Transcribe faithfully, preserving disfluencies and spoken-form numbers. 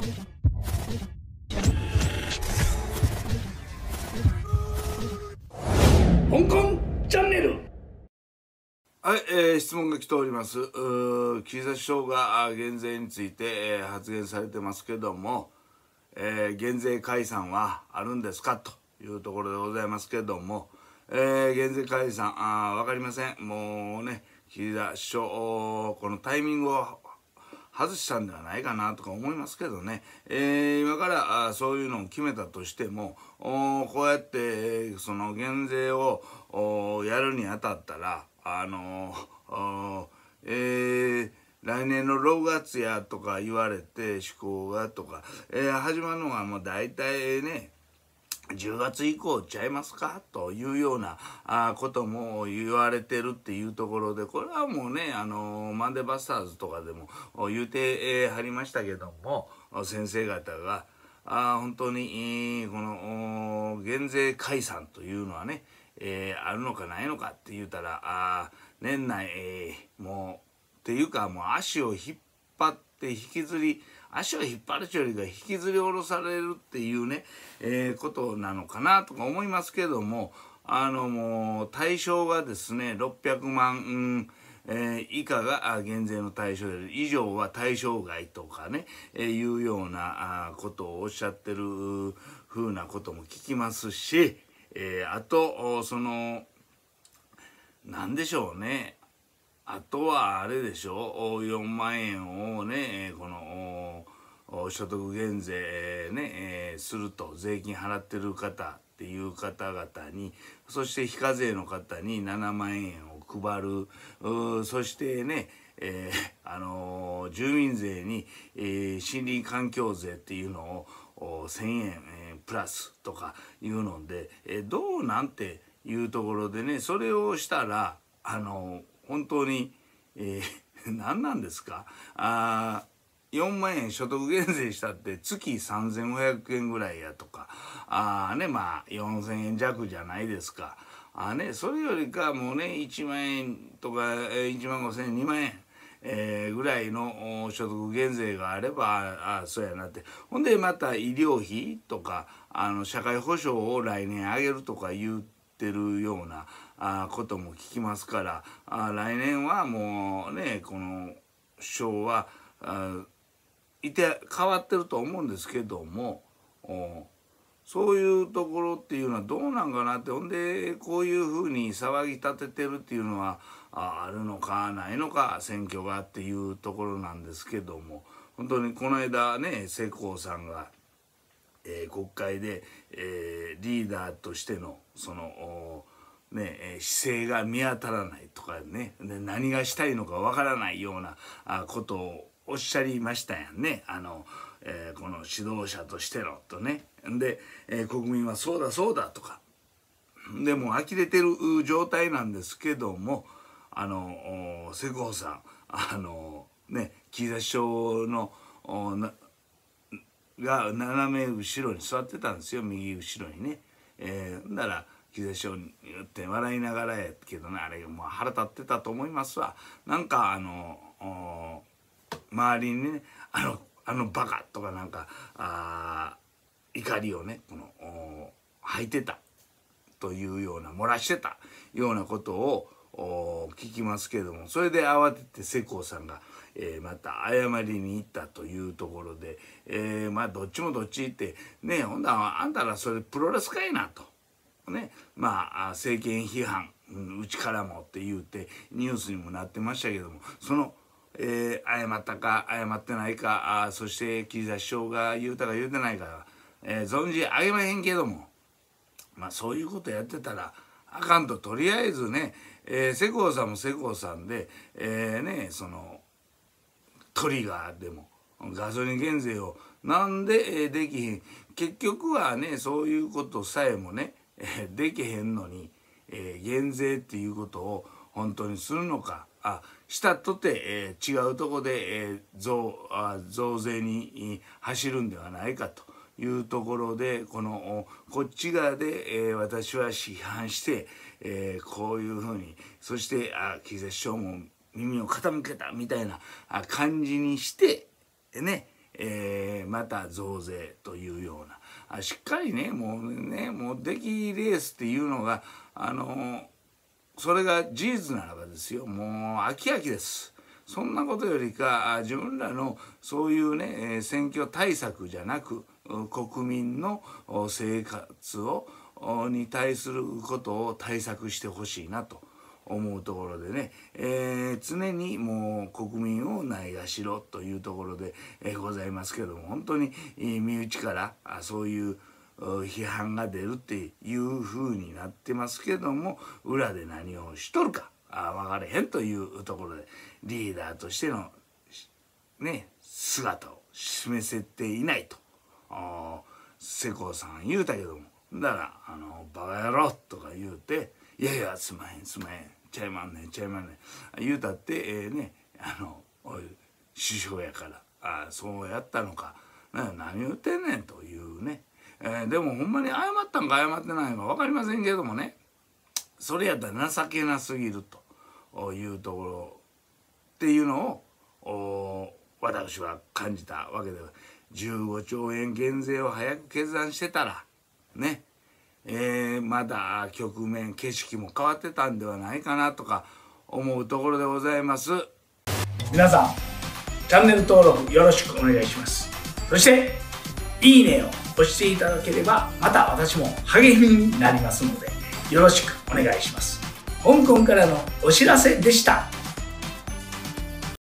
香港チャンネル。 はい、えー、質問が来ております。岸田首相が減税について、えー、発言されてますけども、えー、減税解散はあるんですかというところでございますけども、えー、減税解散あ分かりません。もうね、岸田首相このタイミングを外したんではないかなとか思いますけどね、えー、今からあそういうのを決めたとしても、こうやってその減税をやるにあたったら、あのーえー、来年のろくがつやとか言われて施行がとか、えー、始まるのがもう大体ねじゅうがつ以降ちゃいますかというようなあことも言われてるっていうところで、これはもうね、あのマンデーバスターズとかでも言うてはりましたけども、先生方があ本当にこの減税解散というのはね、えー、あるのかないのかって言うたら、あ年内、えー、もうっていうかもう足を引っ張って引きずり足を引っ張るというよりが引きずり下ろされるっていうね、えー、ことなのかなとか思いますけども、あのもう対象がですねろっぴゃくまん、うんえー、以下が減税の対象で以上は対象外とかね、えー、いうようなあことをおっしゃってるふうなことも聞きますし、えー、あとそのなんでしょうね、あとはあれでしょう、よんまんえんをねこの所得減税ね、えー、すると税金払ってる方っていう方々に、そして非課税の方にななまんえんを配る、そしてね、えー、あのー、住民税に、えー、森林環境税っていうのをせんえん、えー、プラスとかいうので、えー、どうなんていうところでね、それをしたらあのー、本当に、えー、何なんですか、あよんまんえん所得減税したって月さんぜんごひゃくえんぐらいやとか、あねまあよんせんえん弱じゃないですか。あね、それよりかもうねいちまんえんとかいちまんごせんえんにまんえん、えー、ぐらいの所得減税があればああそうやなって、ほんでまた医療費とかあの社会保障を来年上げるとか言ってるようなあことも聞きますから、あ来年はもうねこの首相はあいて変わってると思うんですけども、そういうところっていうのはどうなんかなって、ほんでこういうふうに騒ぎ立ててるっていうのはあるのかないのか、選挙がっていうところなんですけども、本当にこの間ね世耕さんが、えー、国会で、えー、リーダーとしてのそのね、えー、姿勢が見当たらないとかね、で何がしたいのかわからないようなあことをおっしゃりましたやんね、あの、えー、この指導者としてのとね。で、えー、国民はそうだそうだとかでも呆れてる状態なんですけども、あの世耕さんあのね岸田首相のなが斜め後ろに座ってたんですよ、右後ろにね。えー、なら岸田首相に言って笑いながらやけどね、あれもう腹立ってたと思いますわ。なんかあの周りにねあのあのバカとかなんかあ怒りをねこの吐いてたというような漏らしてたようなことを聞きますけれども、それで慌てて世耕さんが、えー、また謝りに行ったというところで、えー、まあどっちもどっちってね、ほんだらあんたらそれプロレスかいなとね、まあ政権批判、うん、うちからもって言うてニュースにもなってましたけども、そのえー、謝ったか謝ってないか、あそして岸田首相が言うたか言うてないか、えー、存じ上げまへんけども、まあそういうことやってたらあかんと、とりあえずね、えー、世耕さんも世耕さんで、えー、ねそのトリガーでもガソリン減税をなんで、えー、できへん、結局はねそういうことさえもね、えー、できへんのに、えー、減税っていうことを本当にするのか、あしたとて、えー、違うとこで、えー、増あ増税に走るんではないかというところで、このこっち側で、えー、私は批判して、えー、こういうふうに、そしてあ岸田首相も耳を傾けたみたいな感じにしてね、えー、 また増税というような、あしっかりねもうねもう出来レースっていうのがあのそれが事実ならばですよ、もう飽き飽きです。そんなことよりか自分らのそういうね選挙対策じゃなく国民の生活をに対することを対策してほしいなと思うところでね、えー、常にもう国民をないがしろというところで、えー、ございますけども、本当に身内からあそういう批判が出るっていう風になってますけども、裏で何をしとるかあ分かれへんというところでリーダーとしてのね姿を示せていないと世耕さん言うたけども、だから「あのバカ野郎」とか言うて「いやいやすまへんすまへんちゃいまんねんちゃいまんねん」言うたって、えー、ねあのおい首相やからあそうやったのか何言うてんねんというね、えー、でもほんまに謝ったんか謝ってないのか分かりませんけどもね、それやったら情けなすぎるというところっていうのを私は感じたわけで、じゅうごちょうえん減税を早く決断してたらね、えー、まだ局面景色も変わってたんではないかなとか思うところでございます。 皆さんチャンネル登録よろしくお願いします。そしていいねを押していただければまた私も励みになりますのでよろしくお願いします。香港からのお知らせでした。